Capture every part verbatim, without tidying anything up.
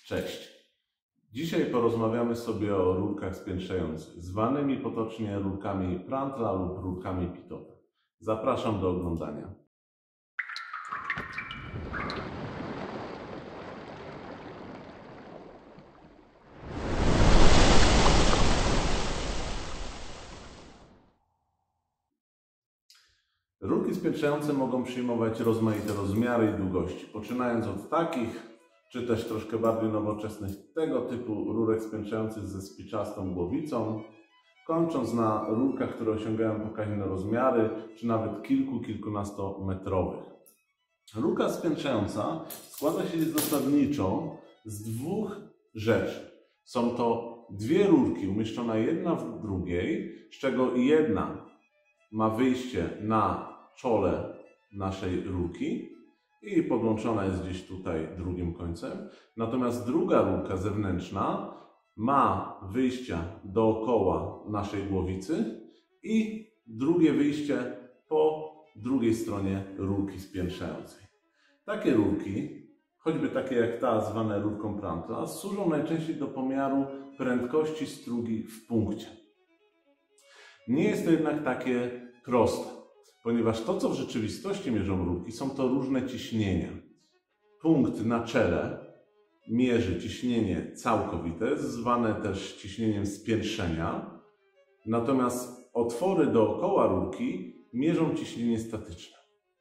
Cześć! Dzisiaj porozmawiamy sobie o rurkach spiętrzających, zwanymi potocznie rurkami Prandtla lub rurkami Pitota. Zapraszam do oglądania. Rurki spiętrzające mogą przyjmować rozmaite rozmiary i długości, poczynając od takich, czy też troszkę bardziej nowoczesnych tego typu rurek spiętrzających ze spiczastą głowicą, kończąc na rurkach, które osiągają pokaźne rozmiary, czy nawet kilku, kilkunastometrowych. Rurka spiętrzająca składa się zasadniczo z dwóch rzeczy. Są to dwie rurki umieszczone jedna w drugiej, z czego jedna ma wyjście na czole naszej rurki i podłączona jest gdzieś tutaj drugim końcem. Natomiast druga rurka zewnętrzna ma wyjścia dookoła naszej głowicy i drugie wyjście po drugiej stronie rurki spiętrzającej. Takie rurki, choćby takie jak ta zwane rurką Prandtla, służą najczęściej do pomiaru prędkości strugi w punkcie. Nie jest to jednak takie proste, ponieważ to, co w rzeczywistości mierzą rurki, są to różne ciśnienia. Punkt na czele mierzy ciśnienie całkowite, zwane też ciśnieniem spiętrzenia, natomiast otwory dookoła rurki mierzą ciśnienie statyczne.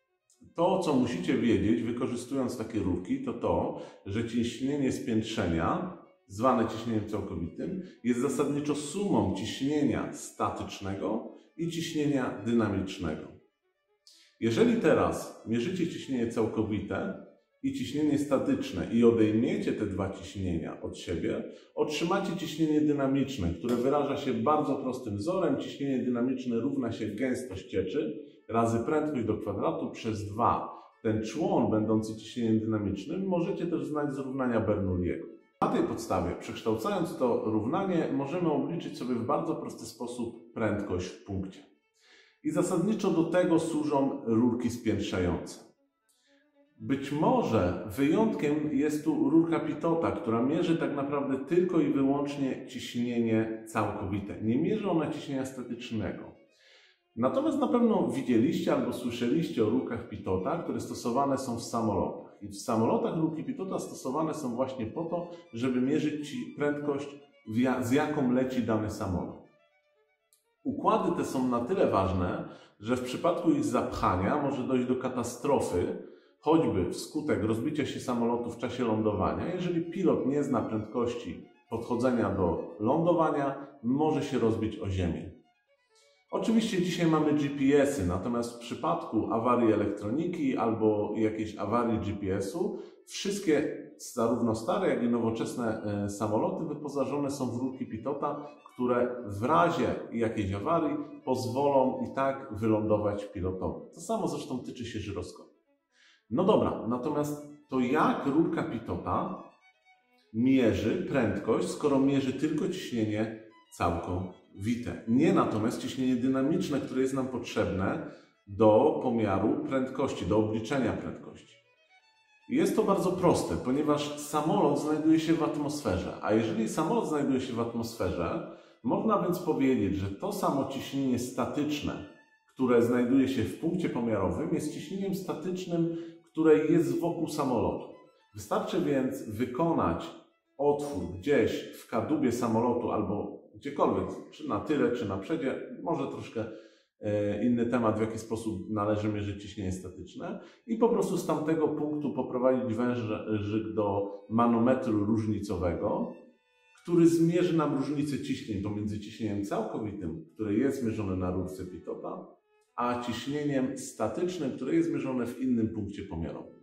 To, co musicie wiedzieć, wykorzystując takie rurki, to to, że ciśnienie spiętrzenia, zwane ciśnieniem całkowitym, jest zasadniczo sumą ciśnienia statycznego i ciśnienia dynamicznego. Jeżeli teraz mierzycie ciśnienie całkowite i ciśnienie statyczne i odejmiecie te dwa ciśnienia od siebie, otrzymacie ciśnienie dynamiczne, które wyraża się bardzo prostym wzorem. Ciśnienie dynamiczne równa się gęstość cieczy razy prędkość do kwadratu przez dwa. Ten człon będący ciśnieniem dynamicznym możecie też znać z równania Bernoulliego. Na tej podstawie, przekształcając to równanie, możemy obliczyć sobie w bardzo prosty sposób prędkość w punkcie. I zasadniczo do tego służą rurki spiętrzające. Być może wyjątkiem jest tu rurka Pitota, która mierzy tak naprawdę tylko i wyłącznie ciśnienie całkowite. Nie mierzy ona ciśnienia statycznego. Natomiast na pewno widzieliście albo słyszeliście o rurkach Pitota, które stosowane są w samolotach. I w samolotach rurki Pitota stosowane są właśnie po to, żeby mierzyć ci prędkość, z jaką leci dany samolot. Układy te są na tyle ważne, że w przypadku ich zapchania może dojść do katastrofy, choćby wskutek rozbicia się samolotu w czasie lądowania. Jeżeli pilot nie zna prędkości podchodzenia do lądowania, może się rozbić o ziemię. Oczywiście dzisiaj mamy G P S y, natomiast w przypadku awarii elektroniki albo jakiejś awarii G P S u, wszystkie zarówno stare, jak i nowoczesne samoloty wyposażone są w rurki Pitota, które w razie jakiejś awarii pozwolą i tak wylądować pilotowi. To samo zresztą tyczy się żyroskopu. No dobra, natomiast to jak rurka Pitota mierzy prędkość, skoro mierzy tylko ciśnienie całkowite? Nie natomiast ciśnienie dynamiczne, które jest nam potrzebne do pomiaru prędkości, do obliczenia prędkości. Jest to bardzo proste, ponieważ samolot znajduje się w atmosferze, a jeżeli samolot znajduje się w atmosferze, można więc powiedzieć, że to samo ciśnienie statyczne, które znajduje się w punkcie pomiarowym, jest ciśnieniem statycznym, które jest wokół samolotu. Wystarczy więc wykonać otwór gdzieś w kadłubie samolotu albo gdziekolwiek, czy na tyle, czy na przedzie, może troszkę inny temat, w jaki sposób należy mierzyć ciśnienie statyczne, i po prostu z tamtego punktu poprowadzić wężyk do manometru różnicowego, który zmierzy nam różnicę ciśnień pomiędzy ciśnieniem całkowitym, które jest mierzone na rurce Pitota, a ciśnieniem statycznym, które jest mierzone w innym punkcie pomiarowym.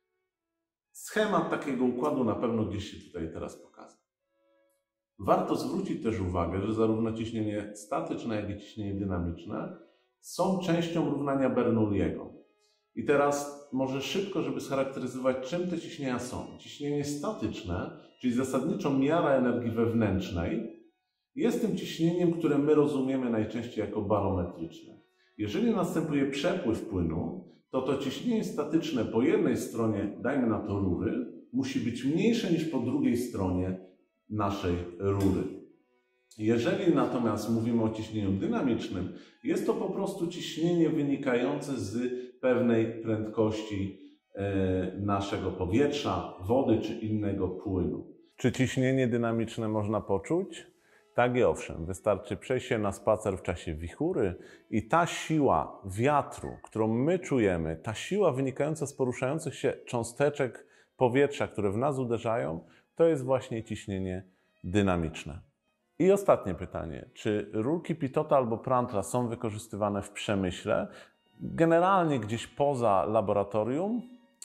Schemat takiego układu na pewno gdzieś się tutaj teraz pokaże. Warto zwrócić też uwagę, że zarówno ciśnienie statyczne, jak i ciśnienie dynamiczne są częścią równania Bernoulliego. I teraz może szybko, żeby scharakteryzować, czym te ciśnienia są. Ciśnienie statyczne, czyli zasadniczo miara energii wewnętrznej, jest tym ciśnieniem, które my rozumiemy najczęściej jako barometryczne. Jeżeli następuje przepływ płynu, to to ciśnienie statyczne po jednej stronie, dajmy na to rury, musi być mniejsze niż po drugiej stronie naszej rury. Jeżeli natomiast mówimy o ciśnieniu dynamicznym, jest to po prostu ciśnienie wynikające z pewnej prędkości naszego powietrza, wody czy innego płynu. Czy ciśnienie dynamiczne można poczuć? Tak i owszem, wystarczy przejść się na spacer w czasie wichury i ta siła wiatru, którą my czujemy, ta siła wynikająca z poruszających się cząsteczek powietrza, które w nas uderzają, to jest właśnie ciśnienie dynamiczne. I ostatnie pytanie, czy rurki Pitota albo Prandtla są wykorzystywane w przemyśle? Generalnie gdzieś poza laboratorium?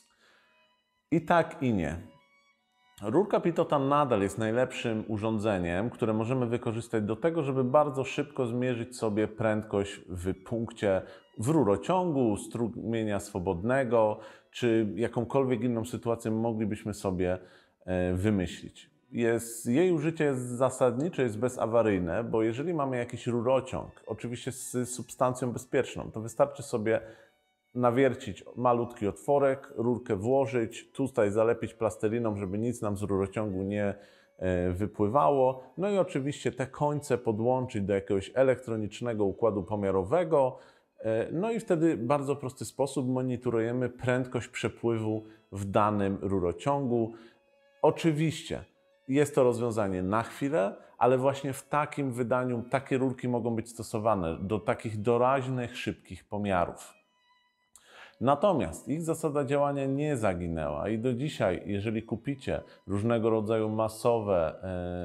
I tak i nie. Rurka Pitota nadal jest najlepszym urządzeniem, które możemy wykorzystać do tego, żeby bardzo szybko zmierzyć sobie prędkość w punkcie w rurociągu, strumienia swobodnego, czy jakąkolwiek inną sytuację moglibyśmy sobie wymyślić. Jest, jej użycie jest zasadnicze, jest bezawaryjne, bo jeżeli mamy jakiś rurociąg, oczywiście z substancją bezpieczną, to wystarczy sobie nawiercić malutki otworek, rurkę włożyć, tutaj zalepić plasteliną, żeby nic nam z rurociągu nie wypływało. No i oczywiście te końce podłączyć do jakiegoś elektronicznego układu pomiarowego. No i wtedy w bardzo prosty sposób monitorujemy prędkość przepływu w danym rurociągu. Oczywiście jest to rozwiązanie na chwilę, ale właśnie w takim wydaniu takie rurki mogą być stosowane do takich doraźnych, szybkich pomiarów. Natomiast ich zasada działania nie zaginęła i do dzisiaj, jeżeli kupicie różnego rodzaju masowe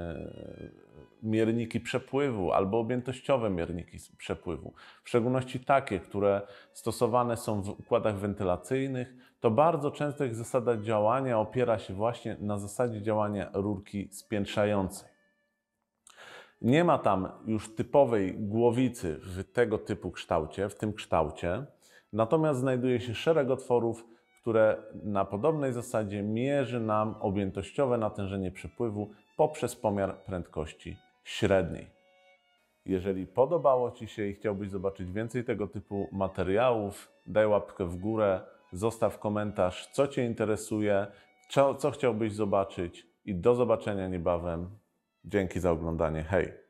e, mierniki przepływu albo objętościowe mierniki przepływu, w szczególności takie, które stosowane są w układach wentylacyjnych, to bardzo często ich zasada działania opiera się właśnie na zasadzie działania rurki spiętrzającej. Nie ma tam już typowej głowicy w tego typu kształcie, w tym kształcie, natomiast znajduje się szereg otworów, które na podobnej zasadzie mierzy nam objętościowe natężenie przepływu poprzez pomiar prędkości średniej. Jeżeli podobało Ci się i chciałbyś zobaczyć więcej tego typu materiałów, daj łapkę w górę, zostaw komentarz, co Cię interesuje, co, co chciałbyś zobaczyć i do zobaczenia niebawem. Dzięki za oglądanie. Hej!